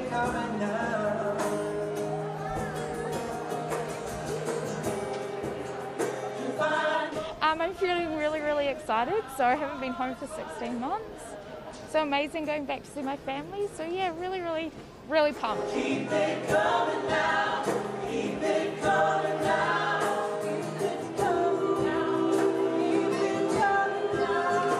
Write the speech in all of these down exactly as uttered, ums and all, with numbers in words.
Um, I'm feeling really, really excited. So I haven't been home for sixteen months. So amazing going back to see my family. So yeah, really, really, really pumped. Keep it coming now. Keep it coming now. Keep it coming now. Keep it coming now.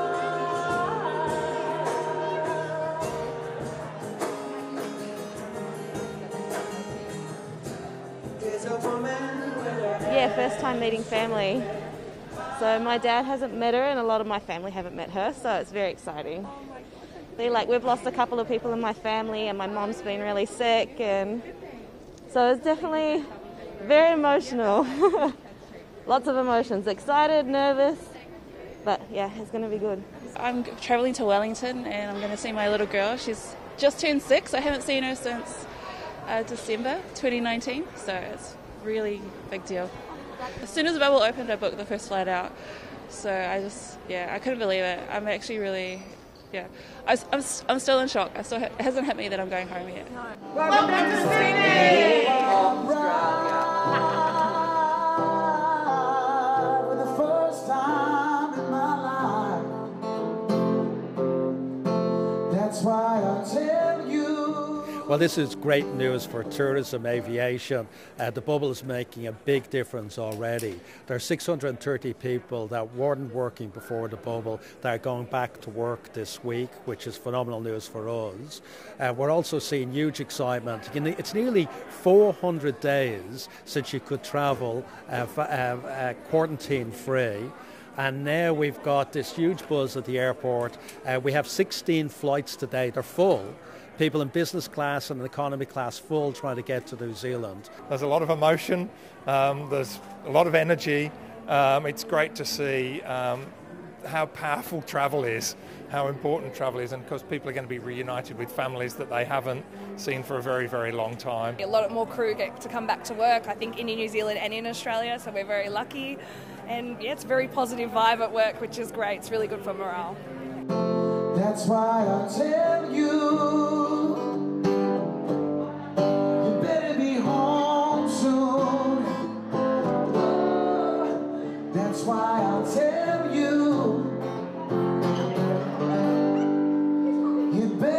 There's a woman with her head. Yeah, first time meeting family. So my dad hasn't met her and a lot of my family haven't met her, so it's very exciting. They, like, we've lost a couple of people in my family and my mom's been really sick, and so it's definitely very emotional. Lots of emotions, excited, nervous, but yeah, it's going to be good. I'm travelling to Wellington and I'm going to see my little girl. She's just turned six. I haven't seen her since uh, December twenty nineteen, so it's really big deal. As soon as the bubble opened, I booked the first flight out. So I just, yeah, I couldn't believe it. I'm actually really, yeah. I, I'm, I'm still in shock. I still, it hasn't hit me that I'm going home yet. Welcome to Sydney! For the first time in my life. That's why I tell you. Well, this is great news for tourism, aviation. Uh, the bubble is making a big difference already. There are six hundred thirty people that weren't working before the bubble that are going back to work this week, which is phenomenal news for us. Uh, we're also seeing huge excitement. You know, it's nearly four hundred days since you could travel uh, uh, uh, quarantine-free. And now we've got this huge buzz at the airport. Uh, we have sixteen flights today. They're full. People in business class and economy class full trying to get to New Zealand. There's a lot of emotion, um, there's a lot of energy. Um, it's great to see um, how powerful travel is, how important travel is, and because people are going to be reunited with families that they haven't seen for a very, very long time. A lot more crew get to come back to work, I think, in New Zealand and in Australia, so we're very lucky. And yeah, it's a very positive vibe at work, which is great. It's really good for morale. That's why I tell you, you better be home soon. That's why I tell you, you better